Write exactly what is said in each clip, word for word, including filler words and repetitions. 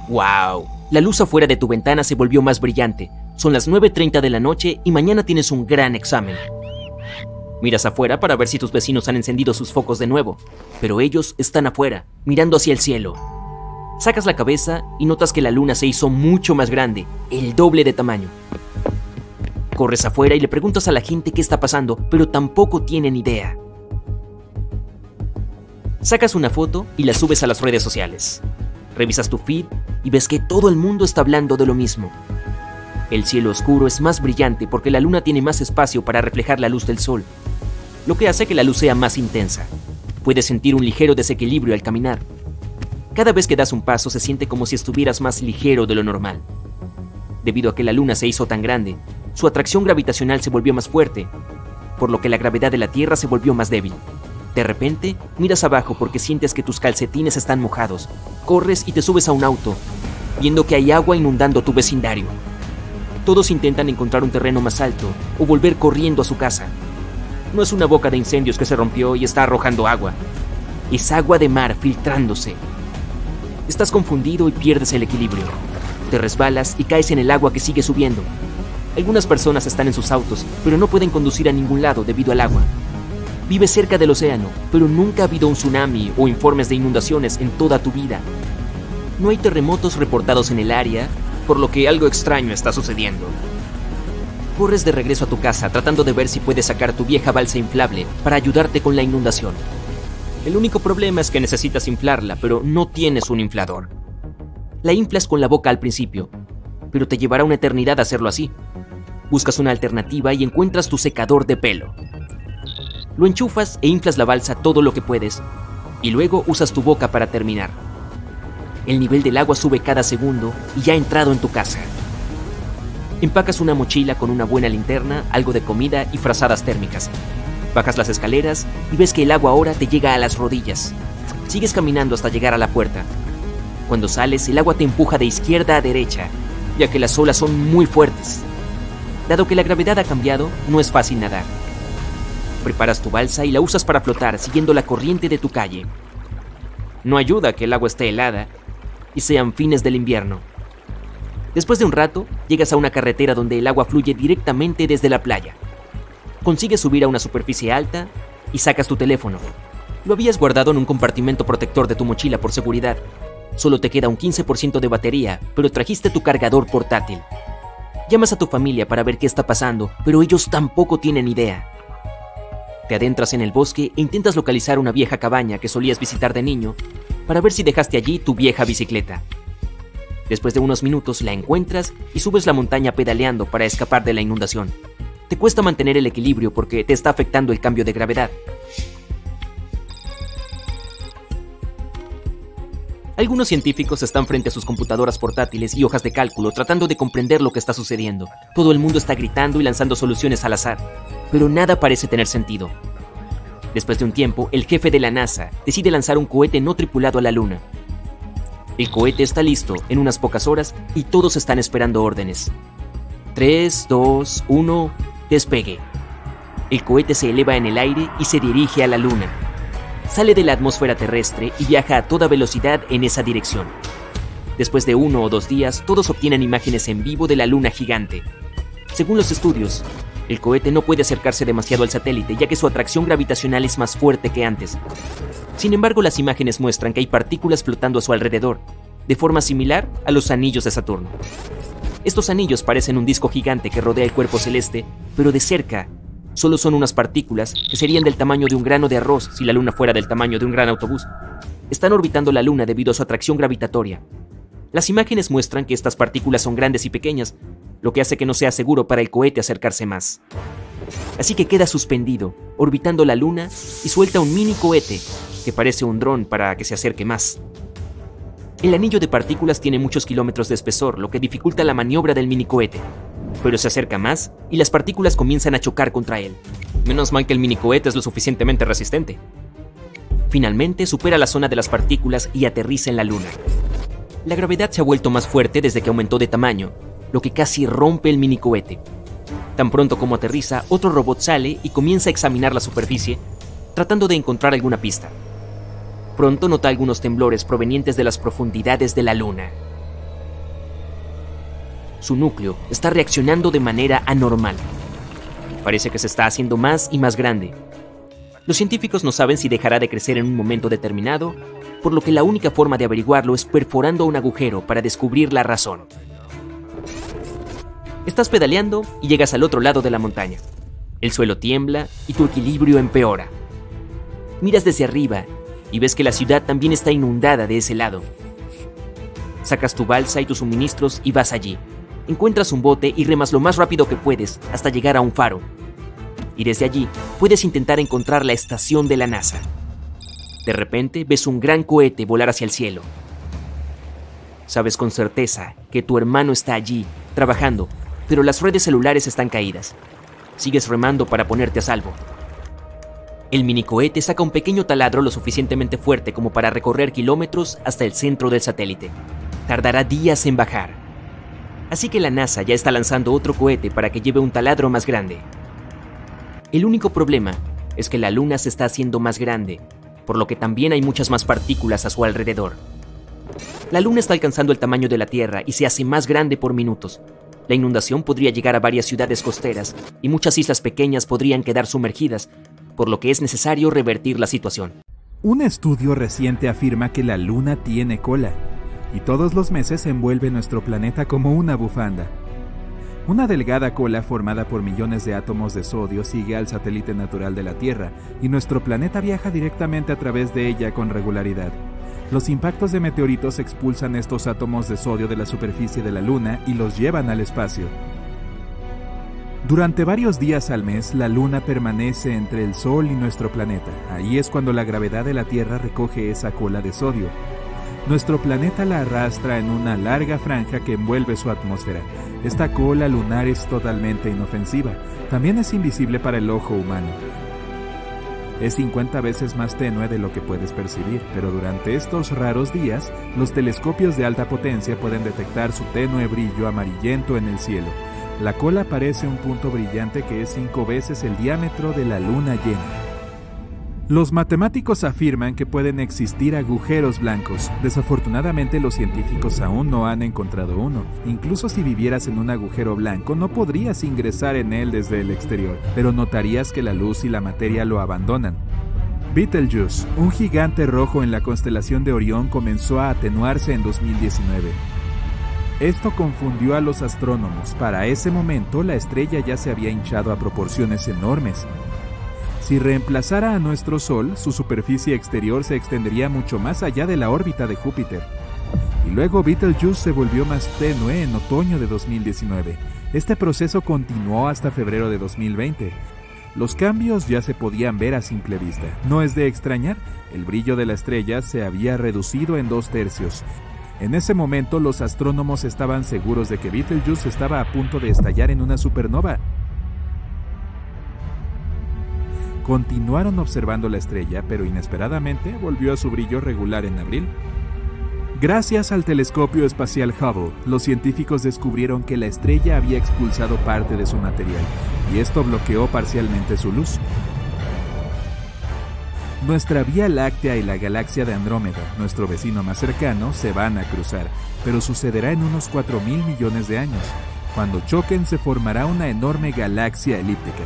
¡Wow! La luz afuera de tu ventana se volvió más brillante. Son las nueve treinta de la noche y mañana tienes un gran examen. Miras afuera para ver si tus vecinos han encendido sus focos de nuevo, pero ellos están afuera, mirando hacia el cielo. Sacas la cabeza y notas que la luna se hizo mucho más grande, el doble de tamaño. Corres afuera y le preguntas a la gente qué está pasando, pero tampoco tienen idea. Sacas una foto y la subes a las redes sociales. Revisas tu feed y ves que todo el mundo está hablando de lo mismo. El cielo oscuro es más brillante porque la luna tiene más espacio para reflejar la luz del sol, lo que hace que la luz sea más intensa. Puedes sentir un ligero desequilibrio al caminar. Cada vez que das un paso se siente como si estuvieras más ligero de lo normal. Debido a que la luna se hizo tan grande, su atracción gravitacional se volvió más fuerte, por lo que la gravedad de la Tierra se volvió más débil. De repente, miras abajo porque sientes que tus calcetines están mojados. Corres y te subes a un auto, viendo que hay agua inundando tu vecindario. Todos intentan encontrar un terreno más alto o volver corriendo a su casa. No es una boca de incendios que se rompió y está arrojando agua. Es agua de mar filtrándose. Estás confundido y pierdes el equilibrio. Te resbalas y caes en el agua que sigue subiendo. Algunas personas están en sus autos, pero no pueden conducir a ningún lado debido al agua. Vives cerca del océano, pero nunca ha habido un tsunami o informes de inundaciones en toda tu vida. No hay terremotos reportados en el área, por lo que algo extraño está sucediendo. Corres de regreso a tu casa tratando de ver si puedes sacar tu vieja balsa inflable para ayudarte con la inundación. El único problema es que necesitas inflarla, pero no tienes un inflador. La inflas con la boca al principio, pero te llevará una eternidad hacerlo así. Buscas una alternativa y encuentras tu secador de pelo. Lo enchufas e inflas la balsa todo lo que puedes, y luego usas tu boca para terminar. El nivel del agua sube cada segundo y ya ha entrado en tu casa. Empacas una mochila con una buena linterna, algo de comida y frazadas térmicas. Bajas las escaleras y ves que el agua ahora te llega a las rodillas. Sigues caminando hasta llegar a la puerta. Cuando sales, el agua te empuja de izquierda a derecha, ya que las olas son muy fuertes. Dado que la gravedad ha cambiado, no es fácil nadar. Preparas tu balsa y la usas para flotar siguiendo la corriente de tu calle. No ayuda que el agua esté helada y sean fines del invierno. Después de un rato, llegas a una carretera donde el agua fluye directamente desde la playa. Consigues subir a una superficie alta y sacas tu teléfono. Lo habías guardado en un compartimento protector de tu mochila por seguridad. Solo te queda un quince por ciento de batería, pero trajiste tu cargador portátil. Llamas a tu familia para ver qué está pasando, pero ellos tampoco tienen idea. Te adentras en el bosque e intentas localizar una vieja cabaña que solías visitar de niño para ver si dejaste allí tu vieja bicicleta. Después de unos minutos la encuentras y subes la montaña pedaleando para escapar de la inundación. Te cuesta mantener el equilibrio porque te está afectando el cambio de gravedad. Algunos científicos están frente a sus computadoras portátiles y hojas de cálculo tratando de comprender lo que está sucediendo. Todo el mundo está gritando y lanzando soluciones al azar, pero nada parece tener sentido. Después de un tiempo, el jefe de la NASA decide lanzar un cohete no tripulado a la Luna. El cohete está listo en unas pocas horas y todos están esperando órdenes. tres, dos, uno, despegue. El cohete se eleva en el aire y se dirige a la Luna. Sale de la atmósfera terrestre y viaja a toda velocidad en esa dirección. Después de uno o dos días, todos obtienen imágenes en vivo de la Luna gigante. Según los estudios, el cohete no puede acercarse demasiado al satélite ya que su atracción gravitacional es más fuerte que antes. Sin embargo, las imágenes muestran que hay partículas flotando a su alrededor, de forma similar a los anillos de Saturno. Estos anillos parecen un disco gigante que rodea el cuerpo celeste, pero de cerca solo son unas partículas que serían del tamaño de un grano de arroz si la Luna fuera del tamaño de un gran autobús. Están orbitando la Luna debido a su atracción gravitatoria. Las imágenes muestran que estas partículas son grandes y pequeñas, lo que hace que no sea seguro para el cohete acercarse más. Así que queda suspendido, orbitando la Luna y suelta un mini cohete que parece un dron para que se acerque más. El anillo de partículas tiene muchos kilómetros de espesor, lo que dificulta la maniobra del mini cohete. Pero se acerca más y las partículas comienzan a chocar contra él. Menos mal que el mini cohete es lo suficientemente resistente. Finalmente supera la zona de las partículas y aterriza en la Luna. La gravedad se ha vuelto más fuerte desde que aumentó de tamaño, lo que casi rompe el mini cohete. Tan pronto como aterriza, otro robot sale y comienza a examinar la superficie, tratando de encontrar alguna pista. Pronto nota algunos temblores provenientes de las profundidades de la Luna. Su núcleo está reaccionando de manera anormal. Parece que se está haciendo más y más grande. Los científicos no saben si dejará de crecer en un momento determinado, por lo que la única forma de averiguarlo es perforando un agujero para descubrir la razón. Estás pedaleando y llegas al otro lado de la montaña. El suelo tiembla y tu equilibrio empeora. Miras desde arriba y ves que la ciudad también está inundada de ese lado. Sacas tu balsa y tus suministros y vas allí. Encuentras un bote y remas lo más rápido que puedes hasta llegar a un faro. Y desde allí puedes intentar encontrar la estación de la NASA. De repente ves un gran cohete volar hacia el cielo. Sabes con certeza que tu hermano está allí, trabajando, pero las redes celulares están caídas. Sigues remando para ponerte a salvo. El minicohete saca un pequeño taladro lo suficientemente fuerte como para recorrer kilómetros hasta el centro del satélite. Tardará días en bajar. Así que la NASA ya está lanzando otro cohete para que lleve un taladro más grande. El único problema es que la Luna se está haciendo más grande, por lo que también hay muchas más partículas a su alrededor. La Luna está alcanzando el tamaño de la Tierra y se hace más grande por minutos. La inundación podría llegar a varias ciudades costeras y muchas islas pequeñas podrían quedar sumergidas, por lo que es necesario revertir la situación. Un estudio reciente afirma que la Luna tiene cola, y todos los meses envuelve nuestro planeta como una bufanda. Una delgada cola formada por millones de átomos de sodio sigue al satélite natural de la Tierra, y nuestro planeta viaja directamente a través de ella con regularidad. Los impactos de meteoritos expulsan estos átomos de sodio de la superficie de la Luna y los llevan al espacio. Durante varios días al mes, la Luna permanece entre el Sol y nuestro planeta. Ahí es cuando la gravedad de la Tierra recoge esa cola de sodio. Nuestro planeta la arrastra en una larga franja que envuelve su atmósfera. Esta cola lunar es totalmente inofensiva. También es invisible para el ojo humano. Es cincuenta veces más tenue de lo que puedes percibir, pero durante estos raros días, los telescopios de alta potencia pueden detectar su tenue brillo amarillento en el cielo. La cola parece un punto brillante que es cinco veces el diámetro de la luna llena. Los matemáticos afirman que pueden existir agujeros blancos. Desafortunadamente, los científicos aún no han encontrado uno. Incluso si vivieras en un agujero blanco, no podrías ingresar en él desde el exterior, pero notarías que la luz y la materia lo abandonan. Betelgeuse, un gigante rojo en la constelación de Orión, comenzó a atenuarse en dos mil diecinueve. Esto confundió a los astrónomos. Para ese momento, la estrella ya se había hinchado a proporciones enormes. Si reemplazara a nuestro Sol, su superficie exterior se extendería mucho más allá de la órbita de Júpiter. Y luego Betelgeuse se volvió más tenue en otoño de dos mil diecinueve. Este proceso continuó hasta febrero de dos mil veinte. Los cambios ya se podían ver a simple vista. No es de extrañar, el brillo de la estrella se había reducido en dos tercios. En ese momento, los astrónomos estaban seguros de que Betelgeuse estaba a punto de estallar en una supernova. Continuaron observando la estrella, pero inesperadamente volvió a su brillo regular en abril. Gracias al telescopio espacial Hubble, los científicos descubrieron que la estrella había expulsado parte de su material, y esto bloqueó parcialmente su luz. Nuestra Vía Láctea y la galaxia de Andrómeda, nuestro vecino más cercano, se van a cruzar, pero sucederá en unos cuatro mil millones de años. Cuando choquen, se formará una enorme galaxia elíptica.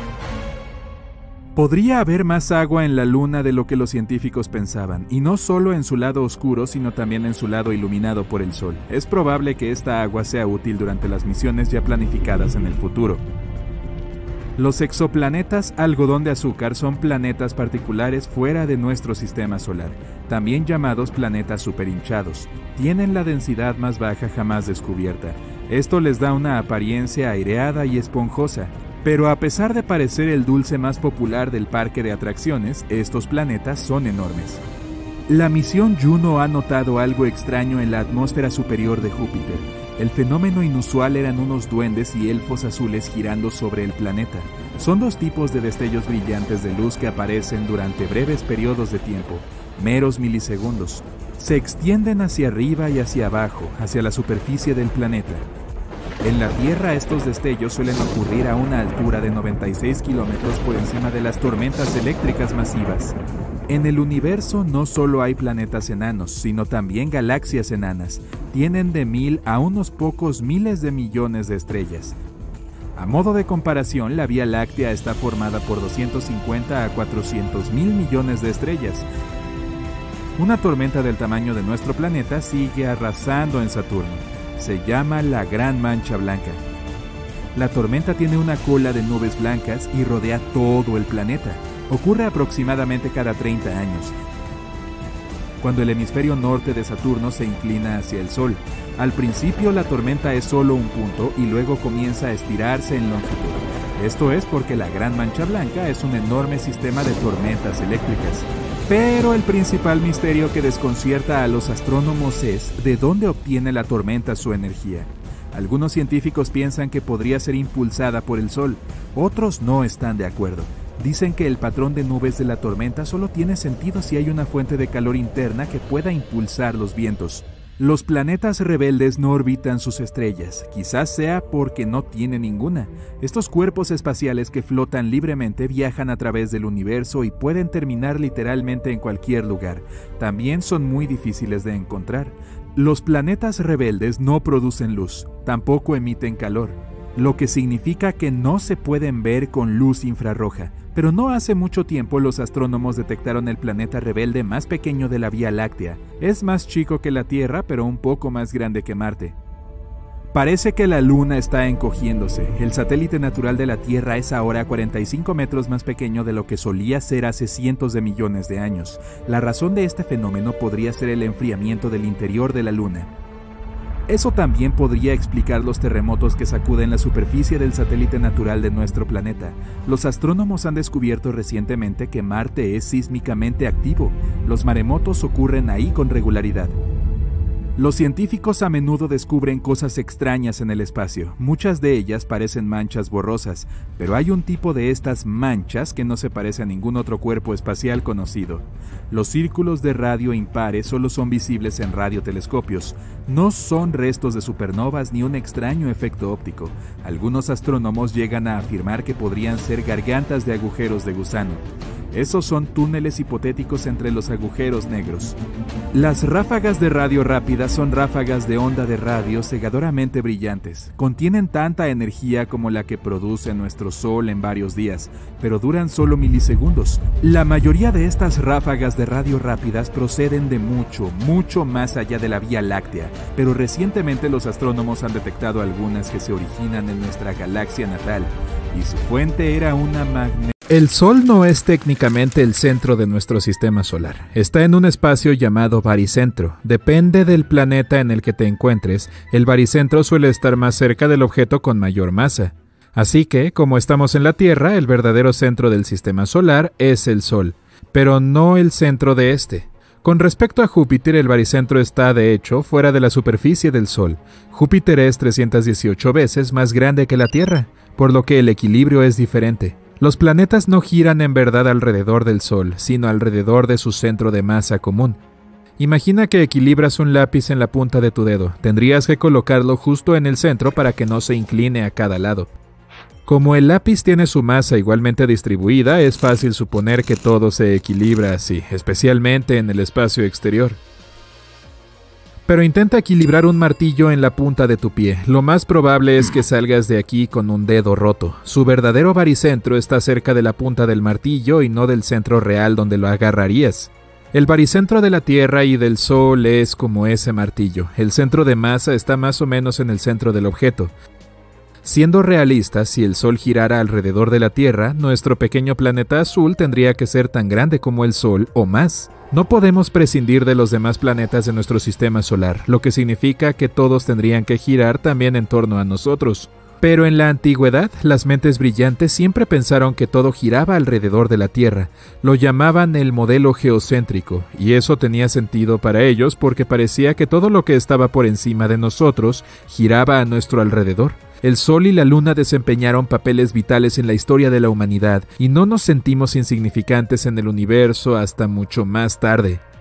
Podría haber más agua en la Luna de lo que los científicos pensaban, y no solo en su lado oscuro, sino también en su lado iluminado por el Sol. Es probable que esta agua sea útil durante las misiones ya planificadas en el futuro. Los exoplanetas algodón de azúcar son planetas particulares fuera de nuestro sistema solar, también llamados planetas superhinchados. Tienen la densidad más baja jamás descubierta. Esto les da una apariencia aireada y esponjosa. Pero a pesar de parecer el dulce más popular del parque de atracciones, estos planetas son enormes. La misión Juno ha notado algo extraño en la atmósfera superior de Júpiter. El fenómeno inusual eran unos duendes y elfos azules girando sobre el planeta. Son dos tipos de destellos brillantes de luz que aparecen durante breves periodos de tiempo, meros milisegundos. Se extienden hacia arriba y hacia abajo, hacia la superficie del planeta. En la Tierra, estos destellos suelen ocurrir a una altura de noventa y seis kilómetros por encima de las tormentas eléctricas masivas. En el universo no solo hay planetas enanos, sino también galaxias enanas. Tienen de mil a unos pocos miles de millones de estrellas. A modo de comparación, la Vía Láctea está formada por doscientos cincuenta a cuatrocientos mil millones de estrellas. Una tormenta del tamaño de nuestro planeta sigue arrasando en Saturno. Se llama la Gran Mancha Blanca. La tormenta tiene una cola de nubes blancas y rodea todo el planeta. Ocurre aproximadamente cada treinta años, cuando el hemisferio norte de Saturno se inclina hacia el Sol. Al principio la tormenta es solo un punto y luego comienza a estirarse en longitud. Esto es porque la Gran Mancha Blanca es un enorme sistema de tormentas eléctricas. Pero el principal misterio que desconcierta a los astrónomos es de dónde obtiene la tormenta su energía. Algunos científicos piensan que podría ser impulsada por el Sol, otros no están de acuerdo. Dicen que el patrón de nubes de la tormenta solo tiene sentido si hay una fuente de calor interna que pueda impulsar los vientos. Los planetas rebeldes no orbitan sus estrellas, quizás sea porque no tienen ninguna. Estos cuerpos espaciales que flotan libremente viajan a través del universo y pueden terminar literalmente en cualquier lugar. También son muy difíciles de encontrar. Los planetas rebeldes no producen luz, tampoco emiten calor, lo que significa que no se pueden ver con luz infrarroja. Pero no hace mucho tiempo los astrónomos detectaron el planeta rebelde más pequeño de la Vía Láctea. Es más chico que la Tierra, pero un poco más grande que Marte. Parece que la Luna está encogiéndose. El satélite natural de la Tierra es ahora cuarenta y cinco metros más pequeño de lo que solía ser hace cientos de millones de años. La razón de este fenómeno podría ser el enfriamiento del interior de la Luna. Eso también podría explicar los terremotos que sacuden la superficie del satélite natural de nuestro planeta. Los astrónomos han descubierto recientemente que Marte es sísmicamente activo. Los maremotos ocurren ahí con regularidad. Los científicos a menudo descubren cosas extrañas en el espacio. Muchas de ellas parecen manchas borrosas, pero hay un tipo de estas manchas que no se parece a ningún otro cuerpo espacial conocido. Los círculos de radio impares solo son visibles en radiotelescopios. No son restos de supernovas ni un extraño efecto óptico. Algunos astrónomos llegan a afirmar que podrían ser gargantas de agujeros de gusano. Esos son túneles hipotéticos entre los agujeros negros. Las ráfagas de radio rápidas son ráfagas de onda de radio cegadoramente brillantes. Contienen tanta energía como la que produce nuestro Sol en varios días, pero duran solo milisegundos. La mayoría de estas ráfagas de radio rápidas proceden de mucho, mucho más allá de la Vía Láctea, pero recientemente los astrónomos han detectado algunas que se originan en nuestra galaxia natal, y su fuente era una magnesia. El Sol no es técnicamente el centro de nuestro sistema solar. Está en un espacio llamado baricentro. Depende del planeta en el que te encuentres, el baricentro suele estar más cerca del objeto con mayor masa. Así que, como estamos en la Tierra, el verdadero centro del sistema solar es el Sol, pero no el centro de este. Con respecto a Júpiter, el baricentro está, de hecho, fuera de la superficie del Sol. Júpiter es trescientas dieciocho veces más grande que la Tierra, por lo que el equilibrio es diferente. Los planetas no giran en verdad alrededor del Sol, sino alrededor de su centro de masa común. Imagina que equilibras un lápiz en la punta de tu dedo. Tendrías que colocarlo justo en el centro para que no se incline a cada lado. Como el lápiz tiene su masa igualmente distribuida, es fácil suponer que todo se equilibra así, especialmente en el espacio exterior. Pero intenta equilibrar un martillo en la punta de tu pie. Lo más probable es que salgas de aquí con un dedo roto. Su verdadero baricentro está cerca de la punta del martillo y no del centro real donde lo agarrarías. El baricentro de la Tierra y del Sol es como ese martillo. El centro de masa está más o menos en el centro del objeto. Siendo realistas, si el Sol girara alrededor de la Tierra, nuestro pequeño planeta azul tendría que ser tan grande como el Sol o más. No podemos prescindir de los demás planetas de nuestro sistema solar, lo que significa que todos tendrían que girar también en torno a nosotros. Pero en la antigüedad, las mentes brillantes siempre pensaron que todo giraba alrededor de la Tierra. Lo llamaban el modelo geocéntrico, y eso tenía sentido para ellos porque parecía que todo lo que estaba por encima de nosotros giraba a nuestro alrededor. El Sol y la Luna desempeñaron papeles vitales en la historia de la humanidad y no nos sentimos insignificantes en el universo hasta mucho más tarde.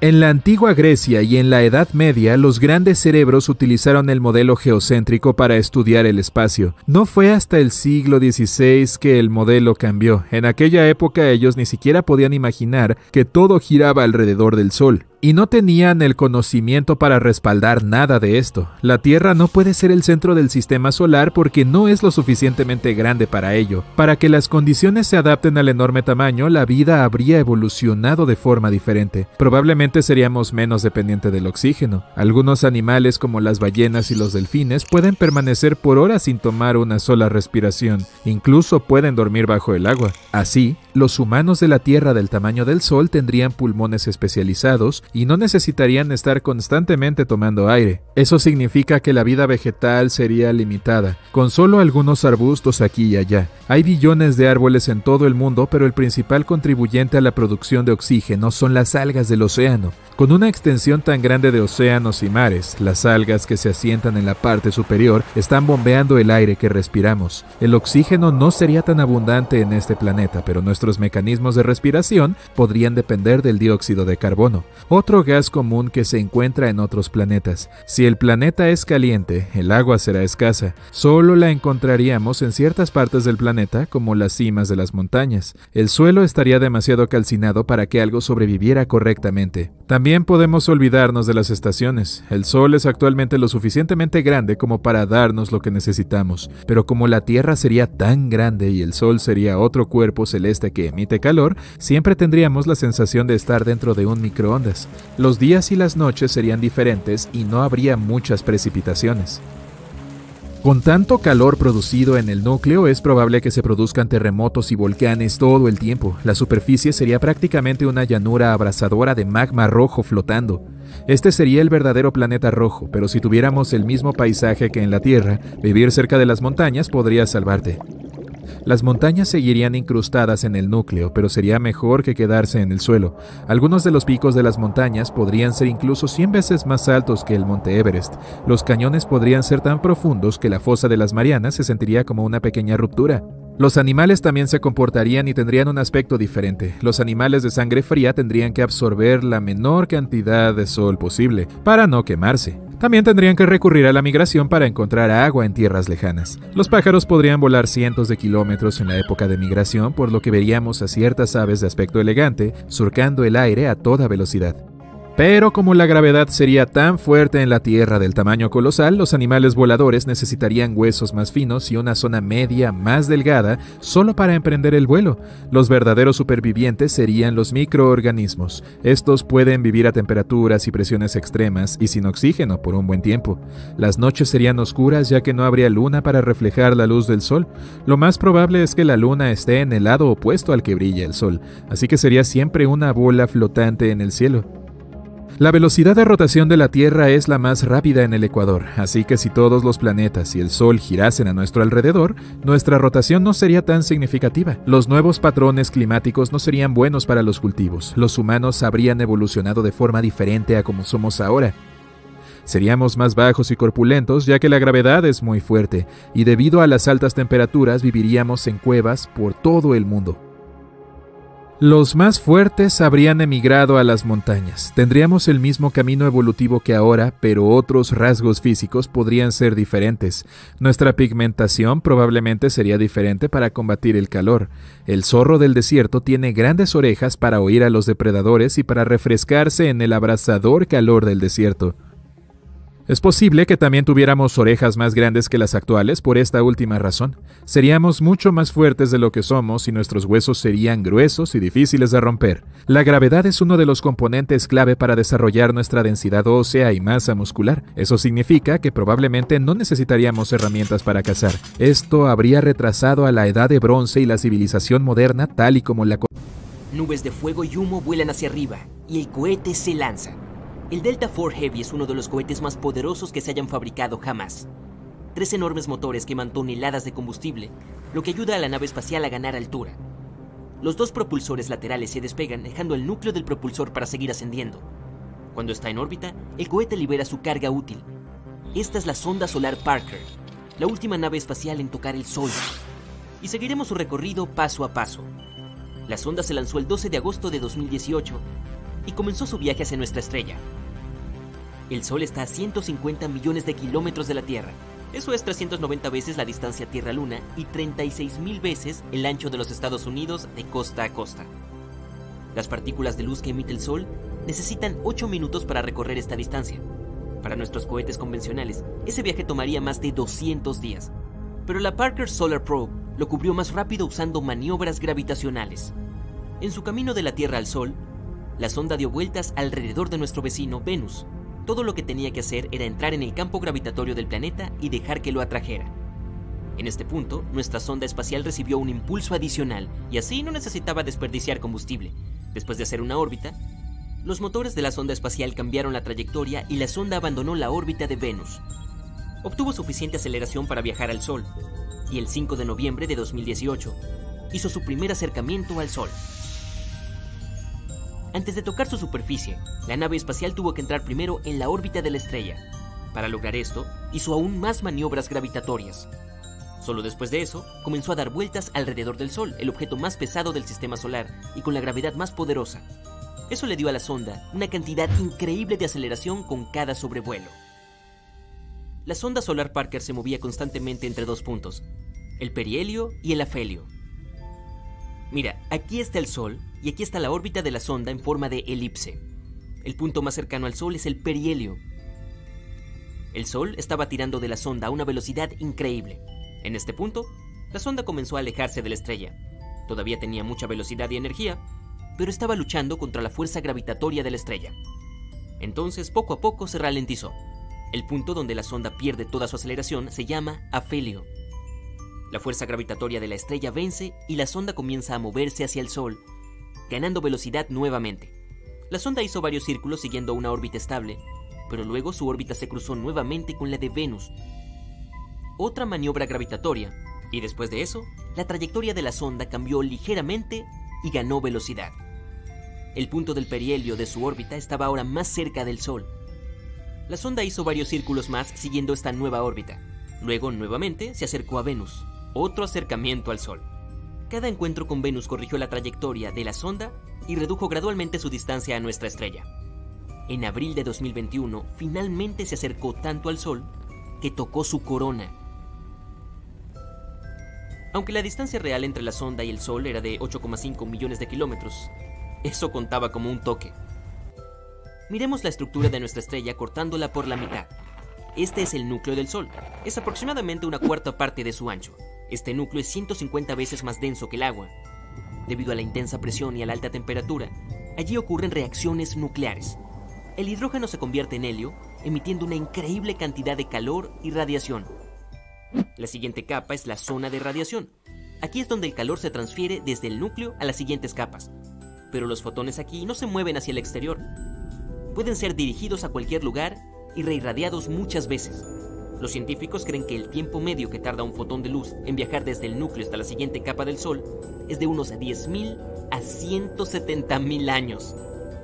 En la antigua Grecia y en la Edad Media, los grandes cerebros utilizaron el modelo geocéntrico para estudiar el espacio. No fue hasta el siglo dieciséis que el modelo cambió. En aquella época ellos ni siquiera podían imaginar que todo giraba alrededor del Sol. Y no tenían el conocimiento para respaldar nada de esto. La Tierra no puede ser el centro del sistema solar porque no es lo suficientemente grande para ello. Para que las condiciones se adapten al enorme tamaño, la vida habría evolucionado de forma diferente. Probablemente seríamos menos dependientes del oxígeno. Algunos animales como las ballenas y los delfines pueden permanecer por horas sin tomar una sola respiración. Incluso pueden dormir bajo el agua. Así, los humanos de la Tierra del tamaño del Sol tendrían pulmones especializados y no necesitarían estar constantemente tomando aire. Eso significa que la vida vegetal sería limitada, con solo algunos arbustos aquí y allá. Hay billones de árboles en todo el mundo, pero el principal contribuyente a la producción de oxígeno son las algas del océano. Con una extensión tan grande de océanos y mares, las algas que se asientan en la parte superior están bombeando el aire que respiramos. El oxígeno no sería tan abundante en este planeta, pero nuestros mecanismos de respiración podrían depender del dióxido de carbono, otro gas común que se encuentra en otros planetas. Si el planeta es caliente, el agua será escasa. Solo la encontraríamos en ciertas partes del planeta, como las cimas de las montañas. El suelo estaría demasiado calcinado para que algo sobreviviera correctamente. También podemos olvidarnos de las estaciones. El Sol es actualmente lo suficientemente grande como para darnos lo que necesitamos, pero como la Tierra sería tan grande y el Sol sería otro cuerpo celeste que emite calor, siempre tendríamos la sensación de estar dentro de un microondas. Los días y las noches serían diferentes y no habría muchas precipitaciones. Con tanto calor producido en el núcleo, es probable que se produzcan terremotos y volcanes todo el tiempo. La superficie sería prácticamente una llanura abrasadora de magma rojo flotando. Este sería el verdadero planeta rojo, pero si tuviéramos el mismo paisaje que en la Tierra, vivir cerca de las montañas podría salvarte. Las montañas seguirían incrustadas en el núcleo, pero sería mejor que quedarse en el suelo. Algunos de los picos de las montañas podrían ser incluso cien veces más altos que el Monte Everest. Los cañones podrían ser tan profundos que la fosa de las Marianas se sentiría como una pequeña ruptura. Los animales también se comportarían y tendrían un aspecto diferente. Los animales de sangre fría tendrían que absorber la menor cantidad de sol posible para no quemarse. También tendrían que recurrir a la migración para encontrar agua en tierras lejanas. Los pájaros podrían volar cientos de kilómetros en la época de migración, por lo que veríamos a ciertas aves de aspecto elegante surcando el aire a toda velocidad. Pero como la gravedad sería tan fuerte en la Tierra del tamaño colosal, los animales voladores necesitarían huesos más finos y una zona media más delgada solo para emprender el vuelo. Los verdaderos supervivientes serían los microorganismos. Estos pueden vivir a temperaturas y presiones extremas y sin oxígeno por un buen tiempo. Las noches serían oscuras ya que no habría luna para reflejar la luz del sol. Lo más probable es que la luna esté en el lado opuesto al que brilla el sol, así que sería siempre una bola flotante en el cielo. La velocidad de rotación de la Tierra es la más rápida en el ecuador, así que si todos los planetas y el Sol girasen a nuestro alrededor, nuestra rotación no sería tan significativa. Los nuevos patrones climáticos no serían buenos para los cultivos. Los humanos habrían evolucionado de forma diferente a como somos ahora. Seríamos más bajos y corpulentos ya que la gravedad es muy fuerte, y debido a las altas temperaturas viviríamos en cuevas por todo el mundo. Los más fuertes habrían emigrado a las montañas. Tendríamos el mismo camino evolutivo que ahora, pero otros rasgos físicos podrían ser diferentes. Nuestra pigmentación probablemente sería diferente para combatir el calor. El zorro del desierto tiene grandes orejas para oír a los depredadores y para refrescarse en el abrasador calor del desierto. Es posible que también tuviéramos orejas más grandes que las actuales por esta última razón. Seríamos mucho más fuertes de lo que somos y nuestros huesos serían gruesos y difíciles de romper. La gravedad es uno de los componentes clave para desarrollar nuestra densidad ósea y masa muscular. Eso significa que probablemente no necesitaríamos herramientas para cazar. Esto habría retrasado a la edad de bronce y la civilización moderna tal y como la... Nubes de fuego y humo vuelan hacia arriba y el cohete se lanza. El Delta cuatro Heavy es uno de los cohetes más poderosos que se hayan fabricado jamás. Tres enormes motores queman toneladas de combustible, lo que ayuda a la nave espacial a ganar altura. Los dos propulsores laterales se despegan, dejando el núcleo del propulsor para seguir ascendiendo. Cuando está en órbita, el cohete libera su carga útil. Esta es la sonda solar Parker, la última nave espacial en tocar el Sol. Y seguiremos su recorrido paso a paso. La sonda se lanzó el doce de agosto de dos mil dieciocho y comenzó su viaje hacia nuestra estrella. El Sol está a ciento cincuenta millones de kilómetros de la Tierra. Eso es trescientas noventa veces la distancia Tierra-Luna y treinta y seis mil veces el ancho de los Estados Unidos de costa a costa. Las partículas de luz que emite el Sol necesitan ocho minutos para recorrer esta distancia. Para nuestros cohetes convencionales, ese viaje tomaría más de doscientos días. Pero la Parker Solar Probe lo cubrió más rápido usando maniobras gravitacionales. En su camino de la Tierra al Sol, la sonda dio vueltas alrededor de nuestro vecino Venus. Todo lo que tenía que hacer era entrar en el campo gravitatorio del planeta y dejar que lo atrajera. En este punto, nuestra sonda espacial recibió un impulso adicional y así no necesitaba desperdiciar combustible. Después de hacer una órbita, los motores de la sonda espacial cambiaron la trayectoria y la sonda abandonó la órbita de Venus. Obtuvo suficiente aceleración para viajar al Sol, y el cinco de noviembre de dos mil dieciocho hizo su primer acercamiento al Sol. Antes de tocar su superficie, la nave espacial tuvo que entrar primero en la órbita de la estrella. Para lograr esto, hizo aún más maniobras gravitatorias. Solo después de eso, comenzó a dar vueltas alrededor del Sol, el objeto más pesado del sistema solar y con la gravedad más poderosa. Eso le dio a la sonda una cantidad increíble de aceleración con cada sobrevuelo. La sonda solar Parker se movía constantemente entre dos puntos, el perihelio y el afelio. Mira, aquí está el Sol y aquí está la órbita de la sonda en forma de elipse. El punto más cercano al Sol es el perihelio. El Sol estaba tirando de la sonda a una velocidad increíble. En este punto, la sonda comenzó a alejarse de la estrella. Todavía tenía mucha velocidad y energía, pero estaba luchando contra la fuerza gravitatoria de la estrella. Entonces, poco a poco se ralentizó. El punto donde la sonda pierde toda su aceleración se llama afelio. La fuerza gravitatoria de la estrella vence y la sonda comienza a moverse hacia el Sol, ganando velocidad nuevamente. La sonda hizo varios círculos siguiendo una órbita estable, pero luego su órbita se cruzó nuevamente con la de Venus. Otra maniobra gravitatoria, y después de eso, la trayectoria de la sonda cambió ligeramente y ganó velocidad. El punto del perihelio de su órbita estaba ahora más cerca del Sol. La sonda hizo varios círculos más siguiendo esta nueva órbita. Luego, nuevamente, se acercó a Venus. Otro acercamiento al Sol. Cada encuentro con Venus corrigió la trayectoria de la sonda y redujo gradualmente su distancia a nuestra estrella. En abril de dos mil veintiuno, finalmente se acercó tanto al Sol que tocó su corona. Aunque la distancia real entre la sonda y el Sol era de ocho coma cinco millones de kilómetros, eso contaba como un toque. Miremos la estructura de nuestra estrella cortándola por la mitad. Este es el núcleo del Sol. Es aproximadamente una cuarta parte de su ancho. Este núcleo es ciento cincuenta veces más denso que el agua. Debido a la intensa presión y a la alta temperatura, allí ocurren reacciones nucleares. El hidrógeno se convierte en helio, emitiendo una increíble cantidad de calor y radiación. La siguiente capa es la zona de radiación. Aquí es donde el calor se transfiere desde el núcleo a las siguientes capas. Pero los fotones aquí no se mueven hacia el exterior. Pueden ser dirigidos a cualquier lugar y reirradiados muchas veces. Los científicos creen que el tiempo medio que tarda un fotón de luz en viajar desde el núcleo hasta la siguiente capa del Sol es de unos diez mil a ciento setenta mil años.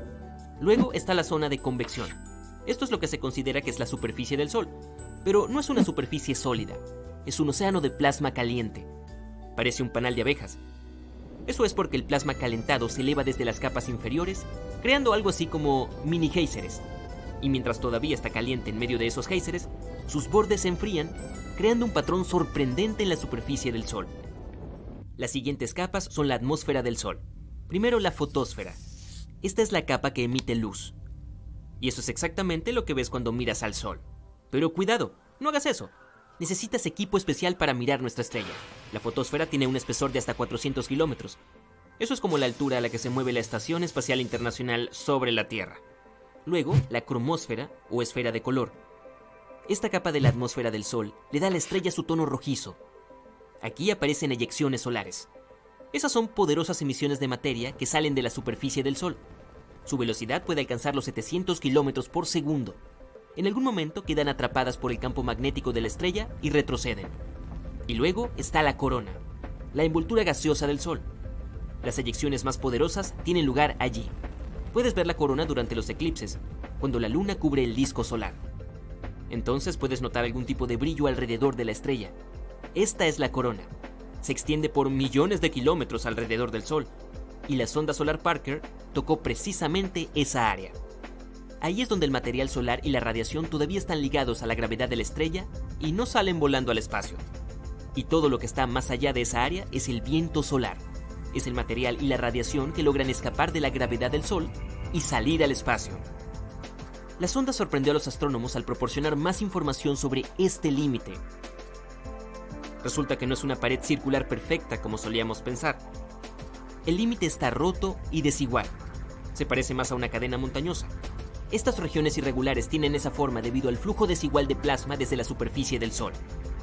Luego está la zona de convección. Esto es lo que se considera que es la superficie del Sol, pero no es una superficie sólida. Es un océano de plasma caliente. Parece un panal de abejas. Eso es porque el plasma calentado se eleva desde las capas inferiores, creando algo así como mini géiseres. Y mientras todavía está caliente en medio de esos géiseres, sus bordes se enfrían, creando un patrón sorprendente en la superficie del Sol. Las siguientes capas son la atmósfera del Sol. Primero, la fotosfera. Esta es la capa que emite luz. Y eso es exactamente lo que ves cuando miras al Sol. Pero cuidado, no hagas eso. Necesitas equipo especial para mirar nuestra estrella. La fotosfera tiene un espesor de hasta cuatrocientos kilómetros. Eso es como la altura a la que se mueve la Estación Espacial Internacional sobre la Tierra. Luego, la cromósfera, o esfera de color. Esta capa de la atmósfera del Sol le da a la estrella su tono rojizo. Aquí aparecen eyecciones solares. Esas son poderosas emisiones de materia que salen de la superficie del Sol. Su velocidad puede alcanzar los setecientos kilómetros por segundo. En algún momento quedan atrapadas por el campo magnético de la estrella y retroceden. Y luego está la corona, la envoltura gaseosa del Sol. Las eyecciones más poderosas tienen lugar allí. Puedes ver la corona durante los eclipses, cuando la luna cubre el disco solar. Entonces puedes notar algún tipo de brillo alrededor de la estrella. Esta es la corona. Se extiende por millones de kilómetros alrededor del Sol. y la sonda solar Parker tocó precisamente esa área. Ahí es donde el material solar y la radiación todavía están ligados a la gravedad de la estrella y no salen volando al espacio. Y todo lo que está más allá de esa área es el viento solar. Es el material y la radiación que logran escapar de la gravedad del Sol y salir al espacio. La sonda sorprendió a los astrónomos al proporcionar más información sobre este límite. Resulta que no es una pared circular perfecta como solíamos pensar. El límite está roto y desigual. Se parece más a una cadena montañosa. Estas regiones irregulares tienen esa forma debido al flujo desigual de plasma desde la superficie del Sol.